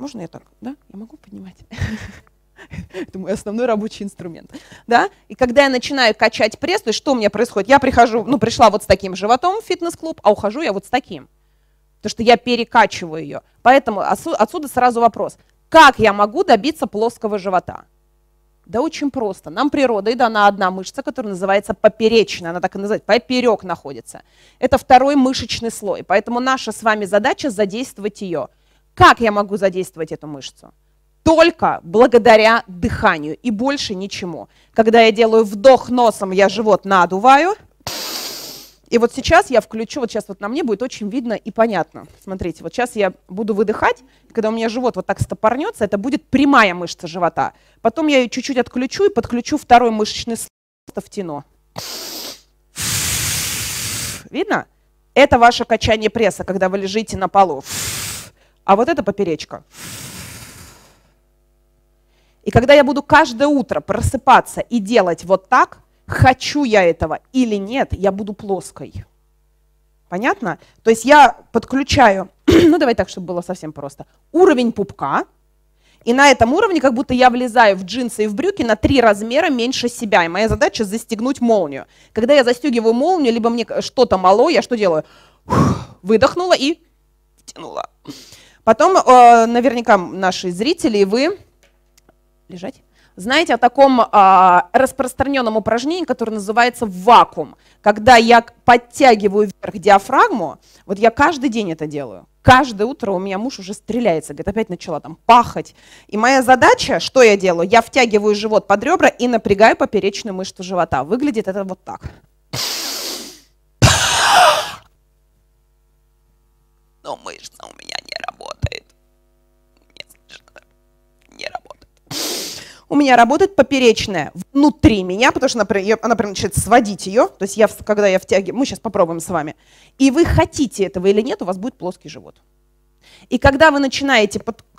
можно я так, да? Я могу поднимать? Это мой основной рабочий инструмент. Да? И когда я начинаю качать пресс, то есть что у меня происходит? Я прихожу, пришла вот с таким животом в фитнес-клуб, а ухожу я вот с таким. Потому что я перекачиваю ее. Поэтому отсюда сразу вопрос. Как я могу добиться плоского живота? Да очень просто. Нам природой дана одна мышца, которая называется поперечная. Она так и называется, поперек находится. Это второй мышечный слой. Поэтому наша с вами задача задействовать ее. Как я могу задействовать эту мышцу? Только благодаря дыханию и больше ничему. Когда я делаю вдох носом, я живот надуваю. И вот сейчас я включу, вот сейчас вот на мне будет очень видно и понятно. Смотрите, вот сейчас я буду выдыхать, когда у меня живот вот так стопорнется, это будет прямая мышца живота. Потом я ее чуть-чуть отключу и подключу второй мышечный слой, втяну. Видно? Это ваше качание пресса, когда вы лежите на полу. А вот это поперечка. И когда я буду каждое утро просыпаться и делать вот так, хочу я этого или нет, я буду плоской. Понятно? То есть я подключаю, давай так, чтобы было совсем просто, уровень пупка, и на этом уровне как будто я влезаю в джинсы и в брюки на 3 размера меньше себя, и моя задача застегнуть молнию. Когда я застегиваю молнию, либо мне что-то мало, я что делаю? Выдохнула и втянула. Потом наверняка наши зрители и вы, лежать, знаете о таком распространенном упражнении, которое называется вакуум. Когда я подтягиваю вверх диафрагму, вот я каждый день это делаю. Каждое утро у меня муж уже стреляется, говорит, опять начала там пахать. И моя задача, что я делаю? Я втягиваю живот под ребра и напрягаю поперечную мышцу живота. Выглядит это вот так. Но мышца у меня не работает. Не работает. У меня работает поперечная внутри меня, потому что она прям начинает сводить ее. То есть когда я втягиваю, мы сейчас попробуем с вами. И вы хотите этого или нет, у вас будет плоский живот. И когда вы начинаете